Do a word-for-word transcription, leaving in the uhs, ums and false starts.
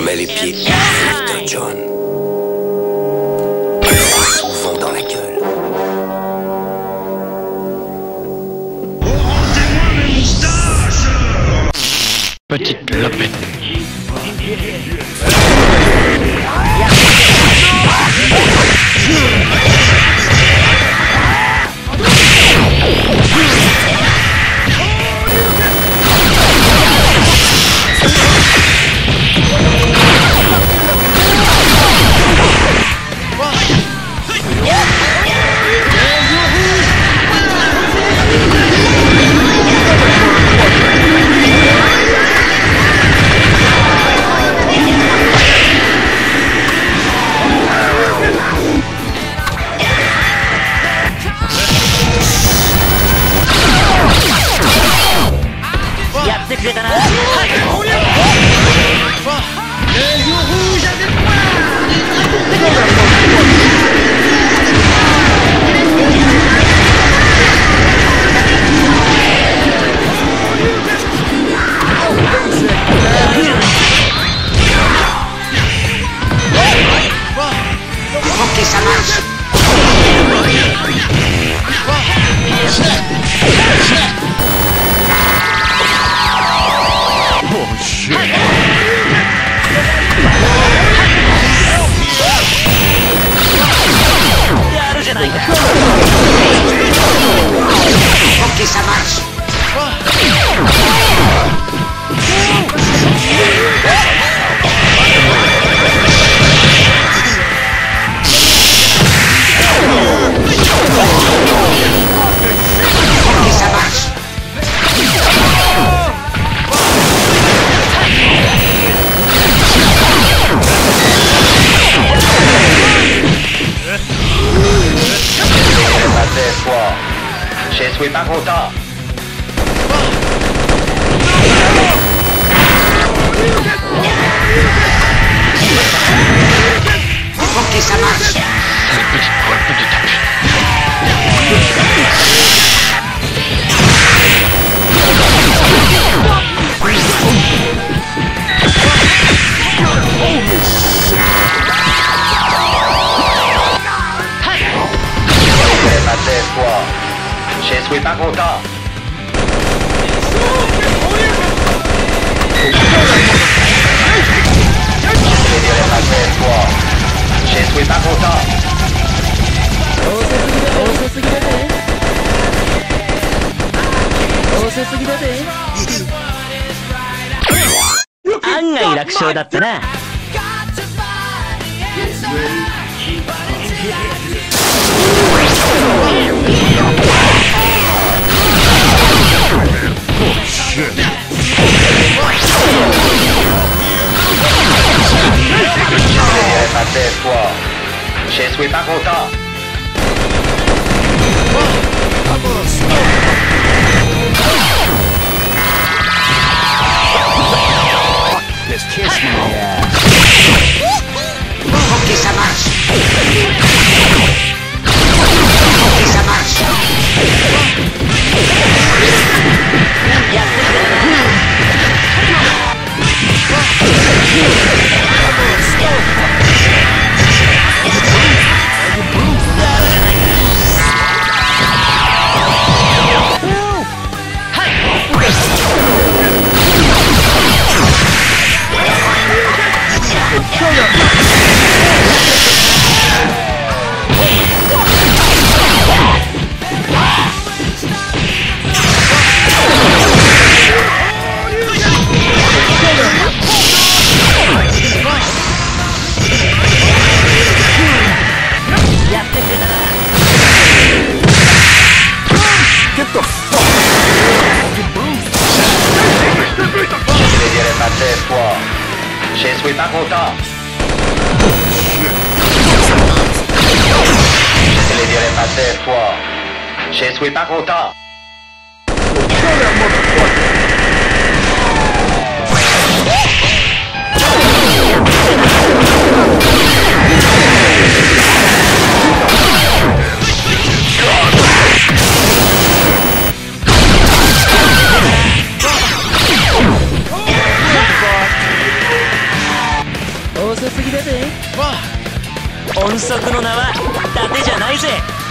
mets les pieds vite, John. Souvent dans la gueule. Rendez-moi mes moustaches! Petite lopette. Ok, ça marche. Ok, ça marche. Ok, ça marche. Je suis pas content. Ok, ça marche. Cette petite poêle de tapis. Je suis pas content. Je suis pas content. 案外楽勝だったな。 Je suis pas content. Ok, ça marche. Ok, ça marche. Je suis pas content. Je le dirai pas deux fois. Je suis pas content. 遅すぎだぜ。 わ音速の名は伊達じゃないぜ。